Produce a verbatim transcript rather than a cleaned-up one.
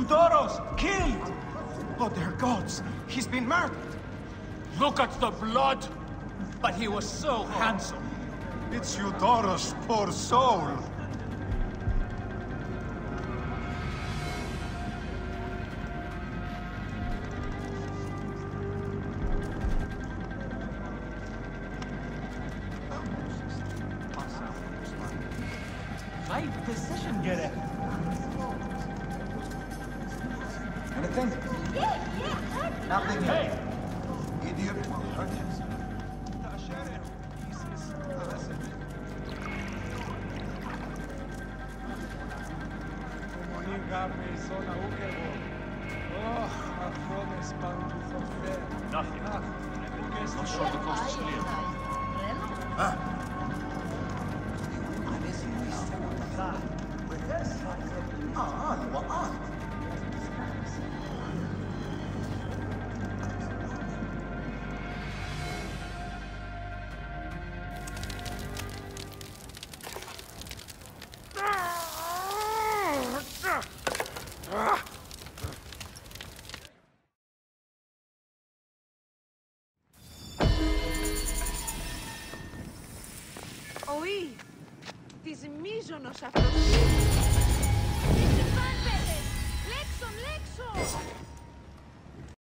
Eudoros, killed! Oh, dear gods, he's been murdered! Look at the blood! But he was so handsome. It's Eudoros, poor soul. My physician get it. Anything? Yeah, yeah. Nothing Hey! yet. Idiot will hurt himself. Nothing. Not sure the coast is clear. آه وآه Οή, της μίζωνος αυτός. Λέξον, λέξον!